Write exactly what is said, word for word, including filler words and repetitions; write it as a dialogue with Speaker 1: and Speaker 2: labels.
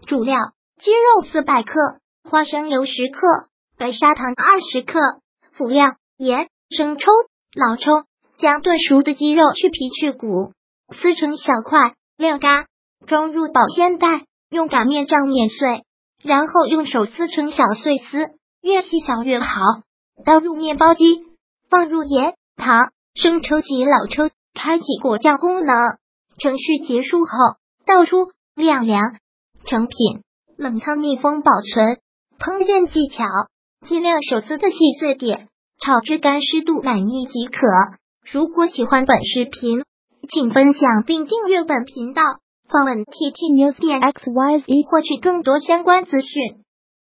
Speaker 1: 主料：鸡肉四百克，花生油十克，白砂糖二十克。辅料：盐、生抽、老抽。将炖熟的鸡肉去皮去骨，撕成小块，晾干，装入保鲜袋，用擀面杖碾碎，然后用手撕成小碎丝，越细小越好。倒入面包机，放入盐、糖、生抽及老抽，开启果酱功能。程序结束后，倒出晾凉。成品：冷藏密封保存。烹饪技巧：尽量手撕的细碎点，炒至干湿度满意即可。如果喜欢本视频，请分享并订阅本频道，访问 T T News 点 X Y Z 获取更多相关资讯。